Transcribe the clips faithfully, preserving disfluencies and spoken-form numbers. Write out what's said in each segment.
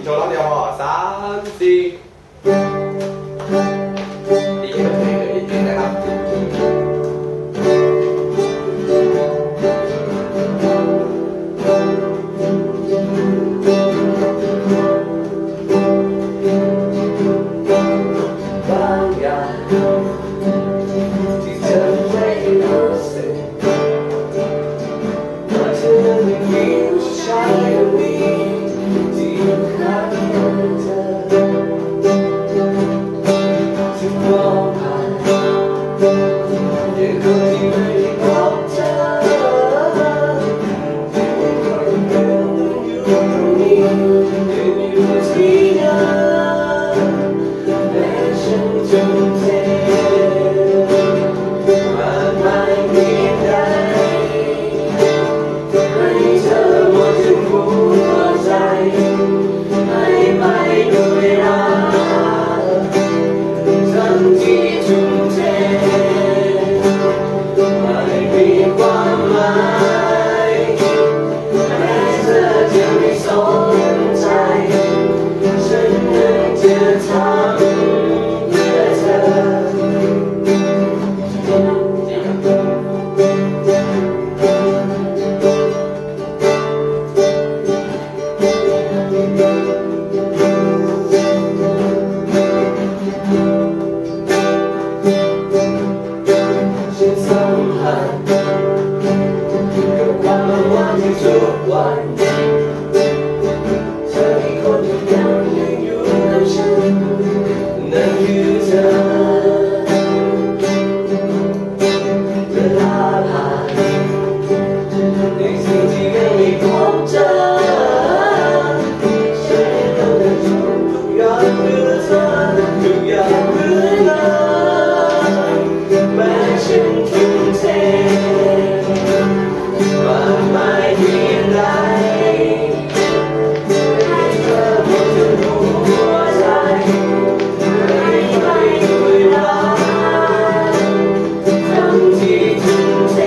โชว์รอบเดียวพอสามสี่ดีขึ้นเลยอีกนิดนะครับบางอย่างที่เธอไม่รู้สึกว่าเธอไม่มีผู้ชายคนนี้ที่อยู่ข้างเธอที่มองผ่านยังคนที่ไม่ได้พบเธอที่วนคอยเดินอยู่ตรงนี้ยืนอยู่ที่เดิมแม้ฉันจะเจ็บมากมายเพียงใดให้เธอหมดทุกหัวใจให้ไปด้วยรักทั้งที่ทุ่มเทไม่มีความหมายแม้เธอจะไม่สนใจฉันนั้นจะทำเพื่อเธอฉันสัมผัสกับความหวังที่ทุกวันเธอมีคนที่ยังอยู่กับฉันนั่นคือเธอเวลาผ่านในสิ่งที่ยังไม่พบเจอฉันต้องเดินทางทุกอย่างเพื่อเธอทุกอย่างเพื่อเธอแม้ฉันทุ่มเทมากมายเพียงใดให้เธอหมดทุกหัวใจให้ไปด้วยรักทั้งที่ทุ่มเท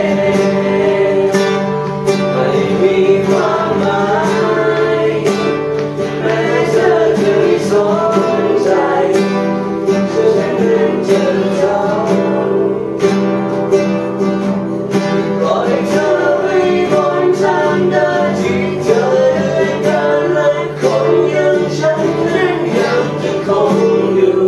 ไม่มีความหมายแม้เธอจะไม่สนใจฉันนั้นจะทำปล่อยเธอไปบนทางเดินที่เธอเดินกันและคนอย่างฉันนั้นยังจะคงอยู่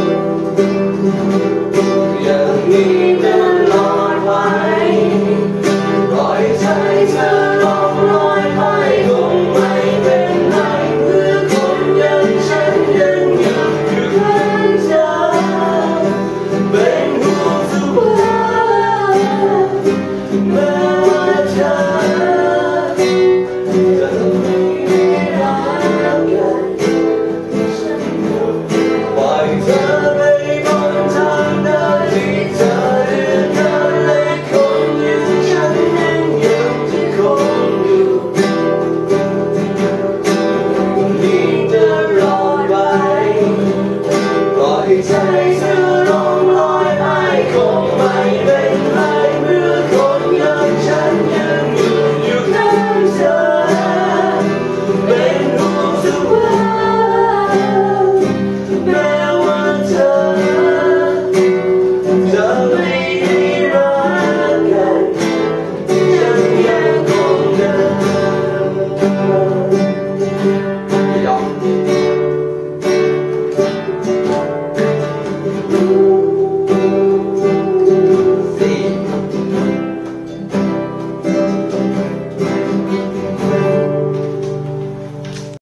อย่างนี้ตลอดไปปล่อยใจเธอลองลอยไปคงไม่เป็นไรเพื่อคนอย่างฉันยังอยู่อยู่ข้างเธอเป็นห่วงเสมอแม้ว่าเธอจะไม่ได้รักกันฉันปล่อยเธอไปบนทางเดินที่เธอเดินกันและคนอย่างฉันนั้นยังจะคงอยู่นี่ตลอดไปปล่อยใจ